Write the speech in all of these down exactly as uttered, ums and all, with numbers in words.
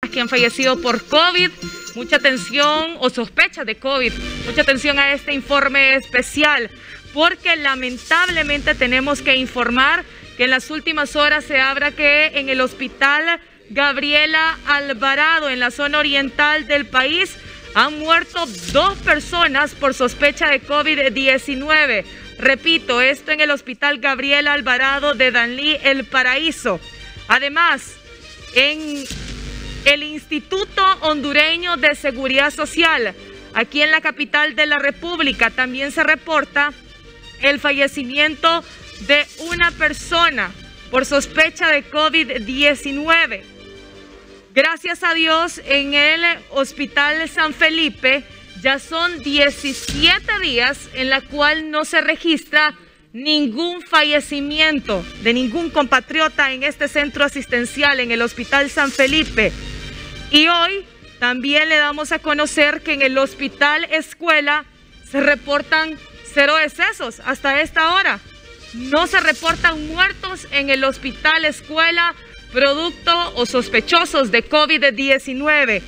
que han fallecido por COVID. Mucha atención o sospecha de COVID. Mucha atención a este informe especial, porque lamentablemente tenemos que informar que en las últimas horas se habla que en el hospital Gabriela Alvarado, en la zona oriental del país, han muerto dos personas por sospecha de COVID diecinueve. Repito, esto en el hospital Gabriela Alvarado de Danlí, El Paraíso. Además, en el Instituto Hondureño de Seguridad Social, aquí en la capital de la República, también se reporta el fallecimiento de una persona por sospecha de COVID diecinueve. Gracias a Dios, en el Hospital San Felipe ya son diecisiete días en la cual no se registra ningún fallecimiento de ningún compatriota en este centro asistencial, en el Hospital San Felipe. Y hoy también le damos a conocer que en el Hospital Escuela se reportan cero decesos hasta esta hora. No se reportan muertos en el Hospital Escuela producto o sospechosos de COVID diecinueve.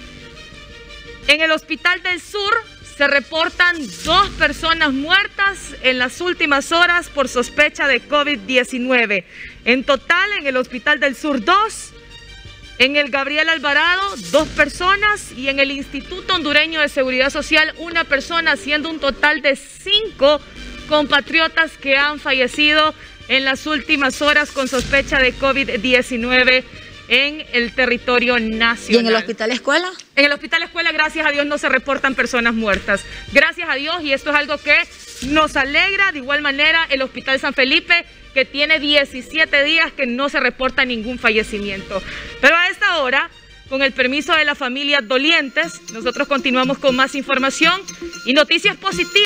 En el Hospital del Sur se reportan dos personas muertas en las últimas horas por sospecha de COVID diecinueve. En total, en el Hospital del Sur, dos. En el Gabriela Alvarado, dos personas. Y en el Instituto Hondureño de Seguridad Social, una persona, siendo un total de cinco compatriotas que han fallecido en las últimas horas con sospecha de COVID diecinueve en el territorio nacional. ¿Y en el Hospital Escuela? En el Hospital Escuela, gracias a Dios, no se reportan personas muertas. Gracias a Dios, y esto es algo que nos alegra. De igual manera, el Hospital San Felipe, que tiene diecisiete días que no se reporta ningún fallecimiento. Pero a esta hora, con el permiso de las familias dolientes, nosotros continuamos con más información y noticias positivas.